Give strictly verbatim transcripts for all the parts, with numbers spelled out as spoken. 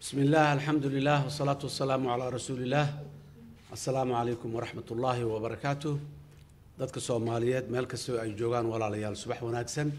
بسم الله الحمد لله والصلاة والسلام على رسول الله. السلام عليكم ورحمة الله وبركاته. dadka Soomaaliyeed meel kasta ay joogaan walaalayaal subax wanaagsan.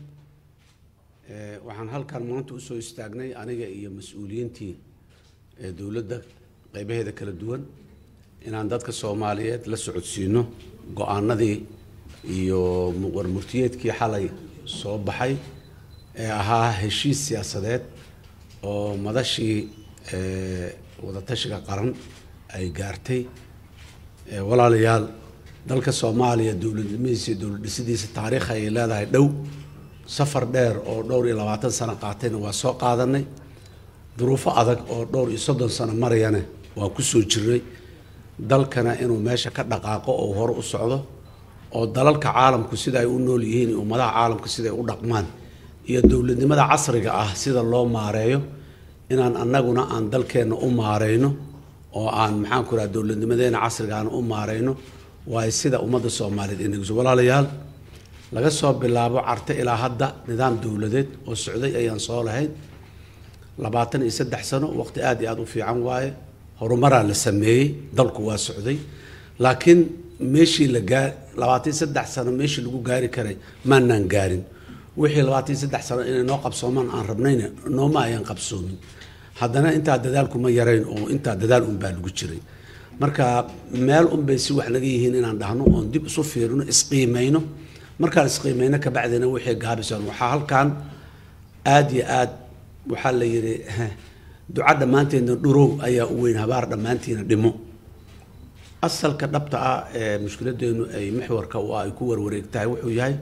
ee waxaan halkan maanta u soo istaagnay aniga iyo mas'uuliyiintii ee dawladda qaybaheeda kala duwan inaan dadka Soomaaliyeed la socodsiino go'aanadii iyo warmurtiyeedkii xalay soo baxay ee ahaa heshiis siyaasadeed oo madashii ee wada tashiga qaran ay gaartay ee walaalayaal dalka Soomaaliya dawladnimadiisa dawladnimadiisa taariikh ay leedahay dhow safar dheer oo dhowr iyo labaatan sano qaatayna waa soo qaadanay duruufo adag oo dhowr iyo soddon sano marayana waa ku soo jiray dalkana inuu meesha ka dhaqaaqo oo hor u socdo oo dalalka caalamku sida ay u nool yihiin iyo madaxa caalamka sida ay u dhaqmaan iyo dawladnimada casriga ah sida loo maareeyo inaan annaguna aan dalkeena u maareyno oo aan maxaan ku raad dawladnimadeena casriga aan u maareyno waa sida ummadda Soomaaliyeed inagu walaalayaal laga soo bilaabo carta ilaa hadda nidaam dawladeed oo socday ayaan soo lahayn labaatan iyo saddex sano waqti aad iyo aad u fiican waaye horumar la sameeyay dalku waa socday laakiin meeshii la gaar labaatan iyo saddex sano meeshii lagu gaari karay maanaan gaarin wixii labaatan iyo saddex sano inay noo qabsoomaan aan rabnayna nooma ayaan qabsoomin haddana inta dadaalku ma yareyn oo inta dadaal un baa lagu jiray marka meel un bay si wax laga yihiin inaan dhahno oo dib isu fiirino isqiimayno marka isqiimayno ka bacdina wixii gaabisan waxa halkan aad iyo aad waxa la yiri duca dhamaanteena dhurow ayaa u weyn habaar dhamaanteena dhimo asalka dhabta ah ee mushkiladeenu ay maxwarka oo ay ku warwareegtahay wuxuu yahay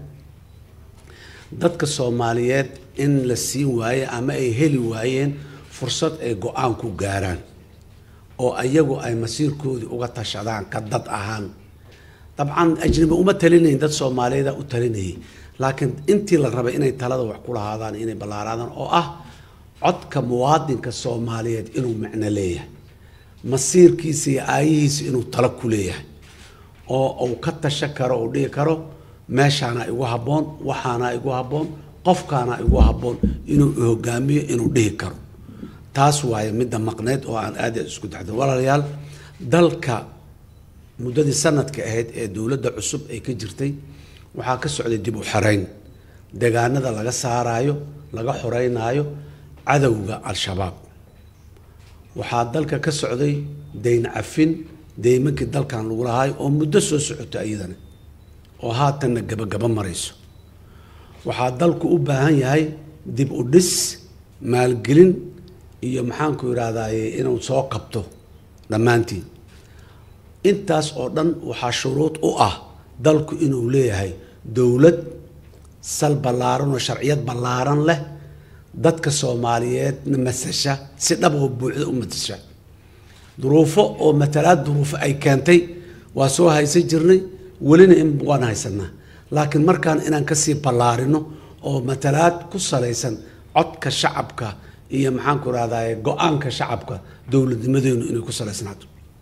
dadka Soomaaliyeed in la siin waayo ama ay heli waayeen fursad ay go'aan ku gaaraan oo ayagu ay masiirkoodii uga tashadaan ka dad ahaan dabcan ajnabi uma talineen dad Soomaaliyeed u talinay laakiin intii la rabay inay talada wax ku lahaadaan inay ballaaradaan oo ah codka muwaadinka Soomaaliyeed inuu macna leeyahay masiirkiisa iyo aayihiisa inuu talo ku leeyahay oo uu ka tashan karo oo dhigi karo meeshana igu haboon waxaana igu haboon qofkaana igu haboon inuu hogaamiyo inuu dhigi karo taas waaye mid maqneed oo aan aad isku dhaxdo walaalayaal dalka muddadii sanadka ahayd ee dawladda cusub ay ka jirtay waxa ka socday dib u xareyn deegaanada laga saarayo laga xoreynayo cadawga al-shabaab waxa dalka ka socday deyn cafin deymankii dalkan lagu lahaay oo muddo soo socotay ayadana oo haatan gabagaba marayso waxa dalku u baahan yahay dib u dhis maalgelin iyo maxaan ku yiraahdaa inuu soo qabto dhamaantii intaas oo dhan waxa shuruud u ah dalku inuu leeyahay dawlad sal ballaaran oo sharciyad ballaaran leh dadka Soomaaliyeed masasha si dhab oo buuxda u matasha duruufo oo matalaad duruufo ay keentay waa soo haysan jirnay walina in waan haysanaa laakiin markaan inaan ka sii ballaarino oo matalaad ku salaysan codka shacabka iyo maxaan ku raadayay go'aanka shacabka dawladnimadeenu inay ku salaysnaato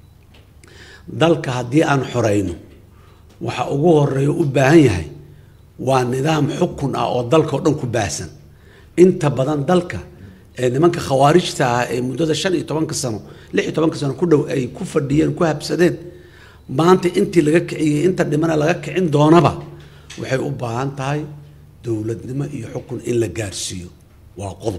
dalka haddii aan xoreyno waxa ugu horeeyo u baahan yahay waa nidaam xukun ah oo dalka oo dhan ku baahsan inta badan dalka ee nimanka khawaarijta ah ee muddada shan iyo toban sano lix iyo toban sano ku dhow ay ku fadhiyeen ku habsadeen maanta intii laga kiciyay inta dhimana laga kicin doonaba waxay u baahan tahay dawladnimo iyo xukun in la gaarsiiyo waa qodob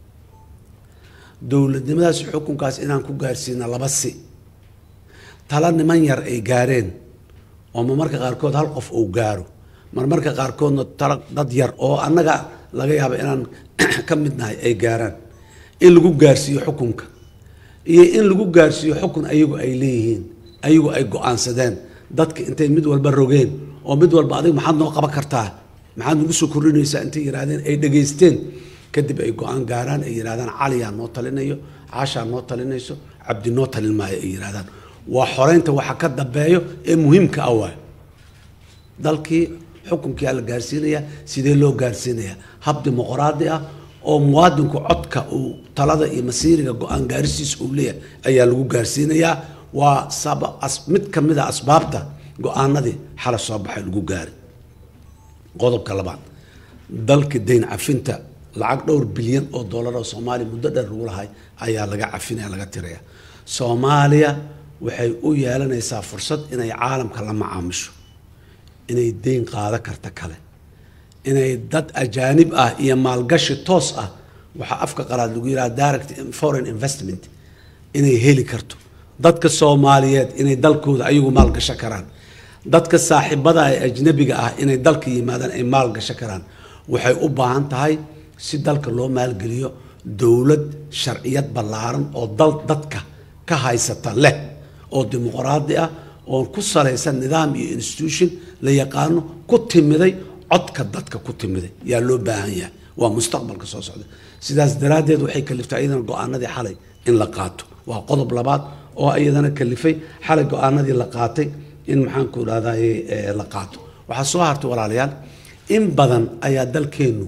dawladnimadaas xukunkaas inaan ku gaarsiino laba si tala niman yar ay gaareen oo marmarka qaarkood hal qof uu gaaro marmarka qaarkoodna tala dad yar oo annaga laga yaabo inaan ka midnahay ay gaaraan in lagu gaarsiiyo xukunka iyo in lagu gaarsiiyo xukun ayagu ay leeyihiin ayagu ay go'aansadeen dadka intay mid walba rogeen oo mid walba adiga maxaad noo qaban kartaa maxaad ugu soo korinaysaa intay yiraahdeen ay dhageysteen kadib ay go'aan gaaraan ay yiraahdaan cali yaa noo talinayo caasha noo talinayso cabdi noo talin maayo ay yiraahdaan waa xoreynta waxa ka dambeeyo ee muhiimka ah waa dalkii xukunkii la gaarsiinaya sidee loo gaarsiinaya hab dimuqraadi ah oo muwaadinku codka uu talada iyo masiiriga go'aan gaarsiis uu leeyahay ayaa lagu gaarsiinaya waa sabab mid kamid ah asbaabta go'aanadii xal soo baxay lagu gaaray qodobka labaad dalka deyn cafinta lacag dhowr bilyan oo dollar oo Soomaaliya muddo dheer ugu lahay ayaa laga cafinaya laga tiraya Soomaaliya waxay u yeelanaysaa fursad inay caalamka la macaamisho inay deyn qaada karta kale inay dad ajaanib ah iyo maalgashi toos ah waxa afka qalaad lagu yiraahdo direct foreign investment inay heli karto dadka Soomaaliyeed inay dalkooda ayagu maalgashan karaan dadka saaxiibada ay ajnabiga ah inay dalka yimaadaan ay maalgashan karaan waxay u baahan tahay si dalka loo maalgeliyo dawlad sharciyad ballaaran oo dal dadka ka haysata leh oo dimuqraadi ah oo ku salaysan nidaam iyo institution la yaqaano ku timiday codka dadka ku timiday yaa loo baahan yahay waa mustaqbalka soo socda sidaas daraadeed waxay kaliftay ayadana go'aanadii xalay in la qaato waa qodob labaad oo ayadana kalifay xalay go'aanadii la qaatay in maxaan ku raadaay la qaato waxa soo hartay walaalayaal in badan ayaa dalkeenu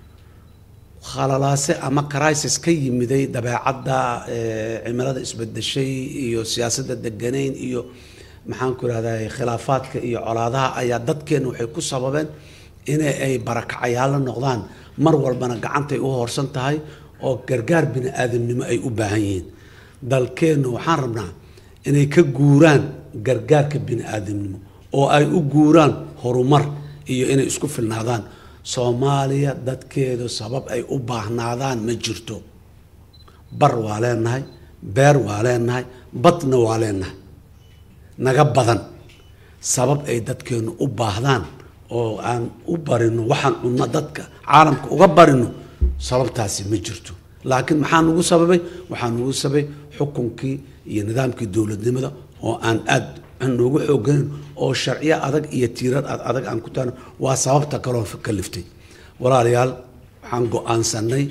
khalalaase ama crisis ka yimiday dabeecadda cimilada isbedeshay iyo siyaasadda deganeyn iyo maxaan ku raadaay khilaafaadka iyo colaadaha ayaa dadkeenu waxay ku sababeen in ay barakacayaal noqdaan mar walbana gacantay u hoorsan tahay oo gargaar bini aadamnimo ay u baahan yihiin dalkeenu waxaan rabnaa inay ka guuraan gargaarka bini aadamnimo oo ay u guuraan horumar iyo inay isku filnaadaan Soomaaliya dadkeedu sabab ay u baahnaadaan ma jirto bar waa leenahay beer waa leenahay badna waa leenahay naga badan sabab ay dadkeenu u baahdaan oo aan u barino waxaan cunno dadka caalamka uga barino sababtaasi ma jirto laakiin maxaa nagu sababay waxaa nagu sababay xukunkii iyo nidaamkii dawladnimada oo aan aad noogu xoogayn oo sharciyo adag iyo tiirar adag aan ku taano waa sababta kale oo kaliftay walaalayaal waxaan go'aansanay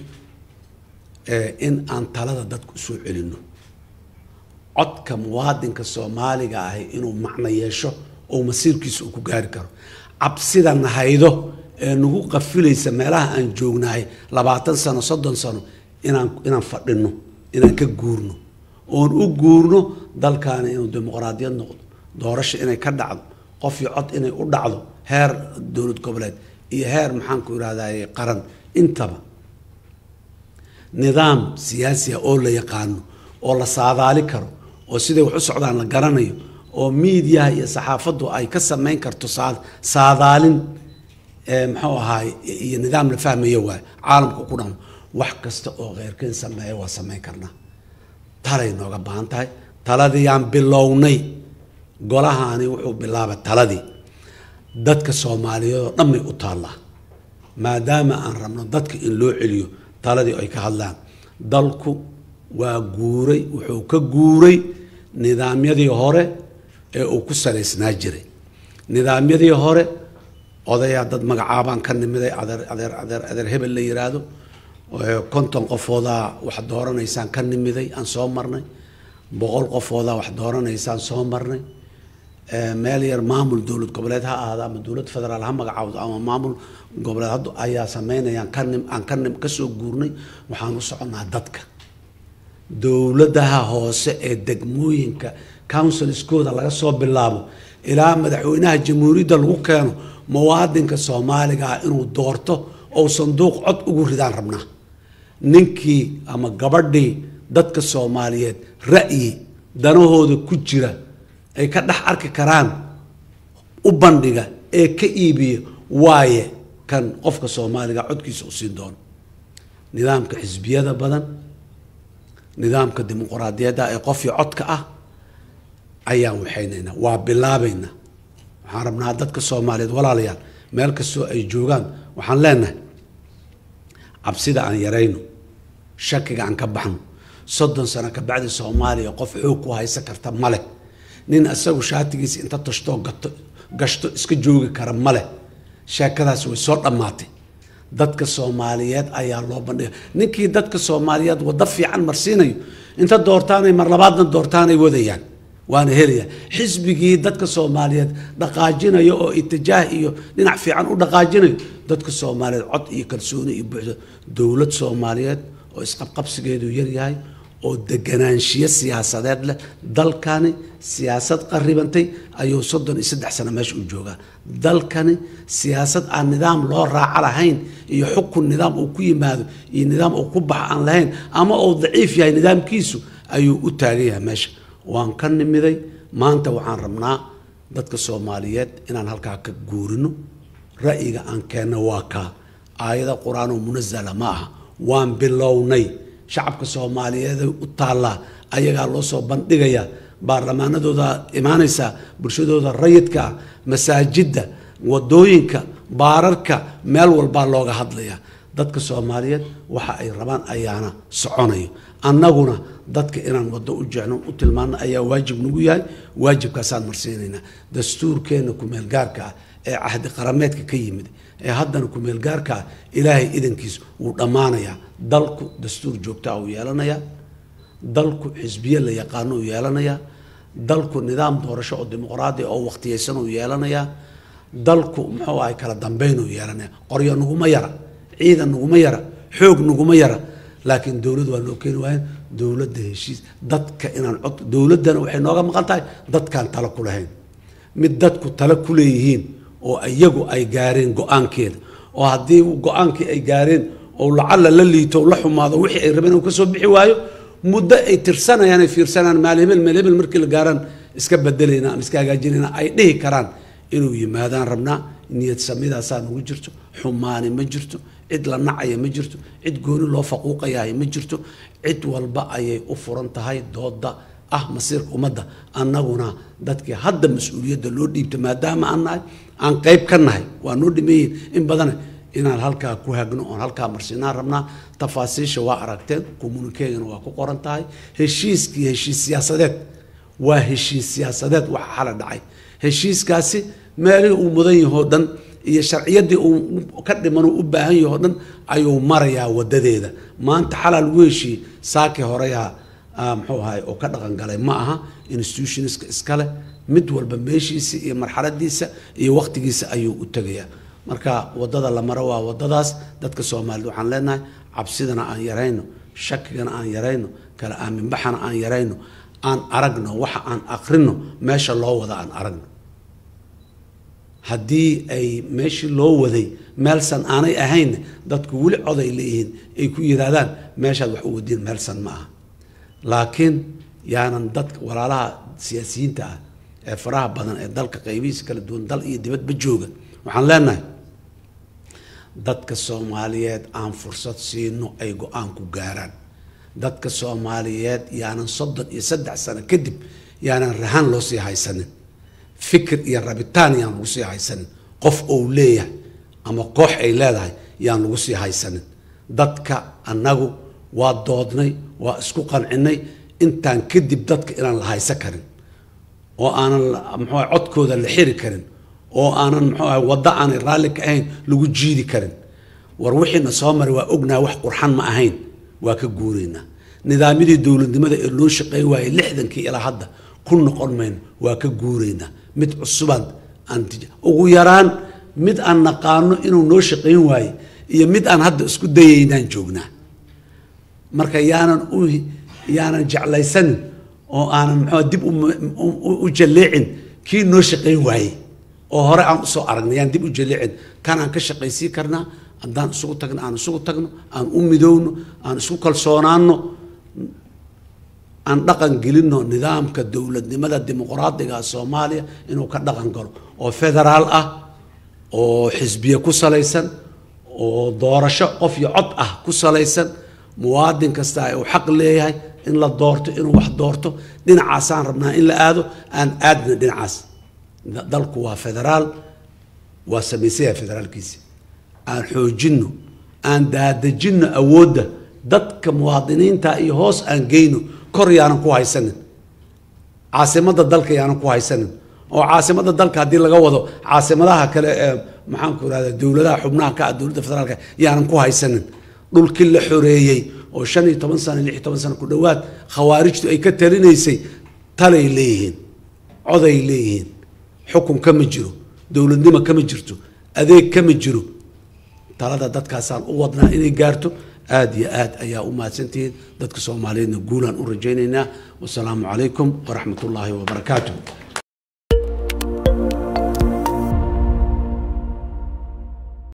in aan talada dadku soo celino codka muwaadinka Soomaaliga ah inuu macna yeesho oo masiirkiisa uu ku gaari karo cabsida nahaydo ee nagu qafilaysa meelaha aan joognahay labaatan sano soddon sano inaan inaan fadhino inaan ka guurno oon u guurno dalkaana inuu dimuqraadiyad noqdo doorasho inay ka dhacdo qof iyo cod inay u dhacdo heer dawlad goboleed iyo heer maxaan ku iraahdaa qaran intaba nidaam siyaasi oo la yaqaano oo la saadaali karo oo sidii wax u socdaan la garanayo oo media iyo saxaafadu ay ka sameyn karto saadaalin ee maxuu ahaay iyo nidaam la fahmayo waa caalamku ku dhamo wax kasta oo qeyrkeen sameeyo waa sameyn karnaa talay nooga baahan tahay taladii aan bilownay golahaani wuxuu bilaabay taladii dadka Soomaaliyeed oo dhamay u taala maadaama aan rabno dadka in loo celiyo taladii ay ka hadlaan dalku waa guuray wuxuu ka guuray nidaamyadii hore ee uu ku saleysnaa jiray nidaamyadii hore odaya dad magacaabaan ka nimiday adeer adeer adeer adeer hebel la yiraahdo konton qofooda wax dooranaysaan ka nimiday aan soo marnay boqol qofooda wax dooranaysaan soo marnay meel yar maamul dawlad goboleed ha ahaado ama dawlad federaal ha magacaawdo ama maamul goboleed hadda ayaa sameynayaan ka nim aan ka nim ka soo guurnay waxaan u soconaa dadka dawladaha hoose ee degmooyinka councilskooda laga soo bilaabo ilaa madaxweynaha jamhuuriyadda lagu keeno muwaadinka Soomaaliga ah inuu doorto oo sanduuq cod ugu ridaan rabnaa ninkii ama gabadhii dadka Soomaaliyeed ra'yi danahooda ku jira ay ka dhax arki karaan u bandhiga ee ka iibiyo waaye kan qofka Soomaaliga codkiisa u siin doono nidaamka xisbiyada badan nidaamka dimuqraadiyadda ee qof iyo codka ah ayaan waxaynayna waa bilaabayna waxaan rabnaa dadka Soomaaliyeed walaalayaal meel kastoo ay joogaan waxaan leenahay cabsida aan yarayno shakiga aan ka baxno soddon sano ka bacdi Soomaaliya qof xoog ku haysan karta male nin asagu shaatigiisa inta tashto gato gashto iska joogi kara male sheekadaas way soo dhamaatay dadka Soomaaliyeed ayaa loo bandhigay ninkii dadka Soomaaliyeed wada fiican marsiinayo inta doortaanay mar labaadna doortaanay wadayaan waana helaya xisbigii dadka Soomaaliyeed dhaqaajinayo oo itijaah iyo dhinac fiican u dhaqaajinayo dadka Soomaaliyeed cod iyo kalsooni iyo buuxda dawlad Soomaaliyeed oo isqabqabsigeedu yar yahay oo deganaanshiyo siyaasadeed leh dalkani siyaasad qarribantay ayuu soddon iyo saddex sano meesha u joogaa dalkani siyaasad aan nidaam loo raaco lahayn iyo xukun nidaam uu ku yimaado iyo nidaam uu ku bax aan lahayn ama uu daciif yahay nidaamkiisu ayuu u taagan yahay meesha waan ka nimiday maanta waxaan rabnaa dadka Soomaaliyeed inaan halkaa ka guurino ra'yiga aan keenno waa ka aayada quraan oo munazzala ma aha waan bilownay shacabka Soomaaliyeed u taala ayaga loo soo bandhigaya baarlamaanadooda imaanaysa bulshadooda rayidka masaajidda wadooyinka baararka meel walba looga hadlaya dadka Soomaaliyeed waxa ay rabaan ayaana soconayo annaguna dadka inaan wado u jeexno u tilmaano ayaa waajib nagu yahay waajibkaas aan marsiinayna dastuurkeena ku meel gaarka ee ahdi qarameedka ka yimid ee haddana ku meel gaarka ilaahay idankiis uu dhamaanaya dalku dastuur joogta ah uu yeelanaya dalku xisbiye la yaqaan uu yeelanaya dalku nidaam doorasho oo dimuqraadi oo waqtiyeysan uu yeelanaya dalku muxuu ay kala dambeyn uu yeelanaya qoryo nuguma yara ciidan nuguma yara xoog nuguma yara laakiin dawladdu waa loo keenay waa dawladda heshiis dadka inaan cod dawladana waxay nooga maqan tahay dadkan tala ku lahayn mid dadku tala ku leeyihiin oo ayagu ay gaareen go'aankeeda oo haddii go'aankii ay gaareen oo lacala la liito la xumaado wixii ay rabeen uu ka soo bixi waayo muddo ay tirsanayaan ay fiirsanaan maal hebel meel hebel markii la gaaran iska bedelayna ama iska hagaajinayna ay dhihi karaan inuu yimaadaan rabnaa niyad samidaasaan ugu jirto xumaani ma jirto cid la nacaya ma jirto cid gooni loo faquuqayaa ma jirto cid walba ayay u furan tahay dooda ah masiirka ummadda annaguna dadkii hadda mas'uuliyadda loo dhiibto maadaama aan nahay aan qayb ka nahay waa noo dhimeeyeen in badan inaan halkaa ku hagno oon halkaa marsinaan rabnaa tafaasiisha waa aragteen communiqueegana waa ku qoran tahay heshiiskii heshiis siyaasadeed waa heshiis siyaasadeed waxa xala dhacay heshiiskaasi meelihii uu mudan yahay dhan iyo sharciyadii uu ka dhiman u baahan yahay dhan ayuu marayaa wadadeeda maanta xalal weeshi saaki horeeya muxuu ahay oo ka dhaqan galay ma aha institutionska iskale mid walba meeshiisa iyo marxaladiisa iyo waqtigiisa ayuu u tagayaa marka wadada la maro waa wadadaas dadka Soomaaliyeed waxaan leenahay cabsidana aan yareyno shakigana aan yareyno kala aamin baxana aan yareyno aan aragno waxa aan aqrino meesha loo wada aan aragno haddii ay meeshii loo waday meelsan aanay ahayn dadku weli coday leeyihiin ay ku yiraahdaan meeshaad wax u wadiin meelsan ma aha laakiin yaanan dadka walaalaha siyaasiyiinta ah ee faraha badan ee dalka qaybihiisa kala duwan dal iyo dibadba jooga waxaan leenahay dadka Soomaaliyeed aan fursad siino ay go'aan ku gaaraan dadka Soomaaliyeed yaanan soddon iyo saddex sano kadib yaanan rahan loo sii haysanin fikir iyo rabitaan yaan lagu sii haysanin qof uu leeyahay ama koox ay leedahay yaan lagu sii haysanin dadka annagu waa doodnay waa isku qancinay intaan kadib dadka inaan la haysan karin oo aanan muxuu codkooda la xiri karin oo aanan muxuu wada aan raalli ka ahayn lagu jiidi karin war wixiina soo maray waa ognaa wax qurxan ma ahayn waa ka guureynaa nidaamyadii dawladnimada ee loo shaqeey waayay lixdankii ilaa hadda ku noqon mayn waa ka guureynaa mid cusubaan aan ugu yaraan mid aan naqaano inuu noo shaqeyn waayo iyo mid aan hadda isku dayaynaan joognaa marka yaanan u yaanan jeclaysan oo aanan muxuu dib u jaleecin kii noo shaqeyn waayay oo hore aan soo aragnay yaan dib u jaleecin kan aan ka shaqaysiin karnaa haddaan isugu tagno aan isugu tagno aan u midowno aan isku kalsoonaano aan dhaqan gelino nidaamka dawladnimada dimuqraadiga Soomaaliya inuu ka dhaqan galo oo federaal ah oo xisbiye ku salaysan oo doorasho qof iyo cod ah ku salaysan muwaadin kasta uu xaq leeyahay in la doorto inuu wax doorto dhinacaas aan rabnaa in la aado aan aadna dhinacaas dalku waa federaal waa sameysay federaalkiisa aan xoojino aan daadajino awoodda dadka muwaadiniinta iyo hoos aan geyno kor yaanan ku haysanin caasimada dalka yaanan ku haysanin oo caasimada dalka hadii laga wado caasimadaha kale ee maxaan ku raada dawladaha xubnaha ka dawladda federaalka yaanan ku haysanin dhulkii la xoreeyay oo shan iyo toban sano lix iyo toban sano ku dhawaad khawaarijtu ay ka talinaysay talay leeyihiin coday leeyihiin xukun kama jiro dawladnimo kama jirto adeeg kama jiro talada dadkaasaan u wadnaa inay gaarto aad iyo aad ayaa u mahadsantihiin dadka Soomaaliyeedna guulaan u rajaynaynaa. Wassalaamu calaykum waraxmatullaahi wabarakaatuh.